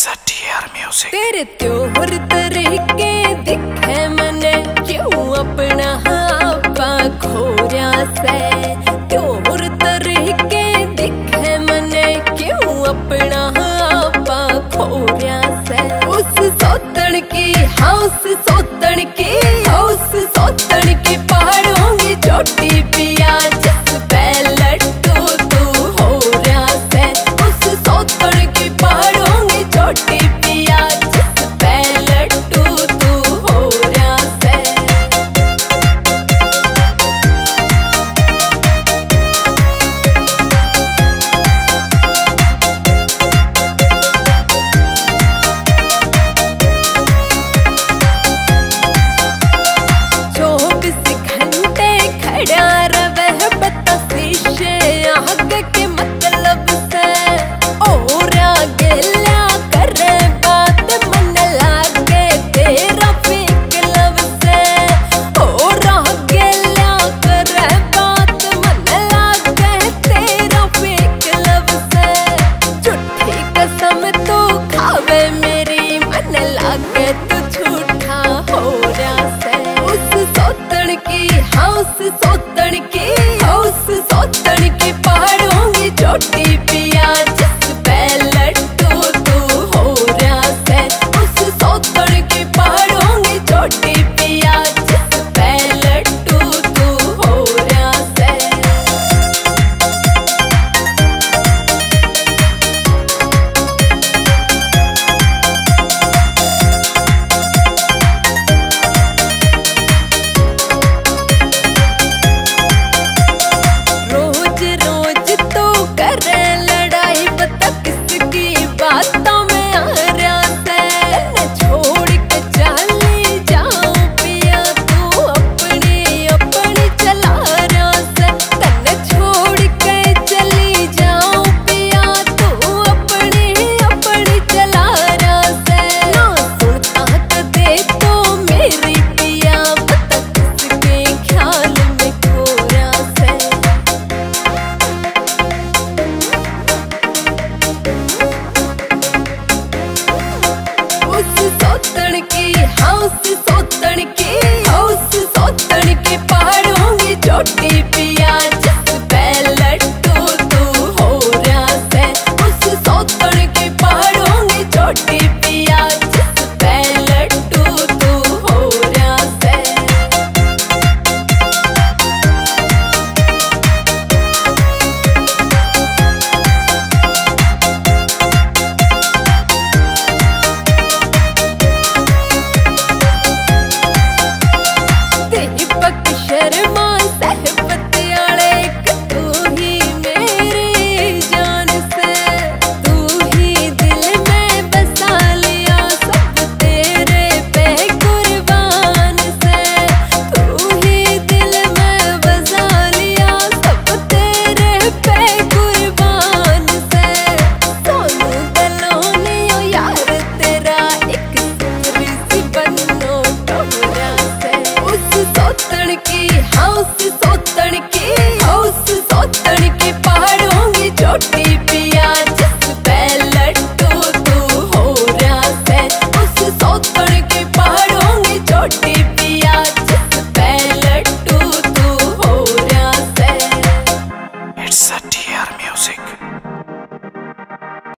STR Music। तेरे त्योहर तरीके दिखे मने क्यों अपना हापा खोरिया से। त्योहर तरीके दिखे मने क्यों अपना हापा खोरिया से। उस सोतन की हाउस सोतन की हाउस सोतन की पहाड़ों की चोटी पिया जिस पे लट्टू तू हो रहा से। उस सोतन की पहाड़ों की चोटी पिया जिस पे लट्टू तू हो रहा से। सोतन की हाउस सोतन की पहाड़ों की चोटी पिया जिस पे लट्टू तू हो रहा से। उस सोतन की पहाड़ों की चोटी पिया जिस पे लट्टू तू हो रहा से। सोतन की हाउस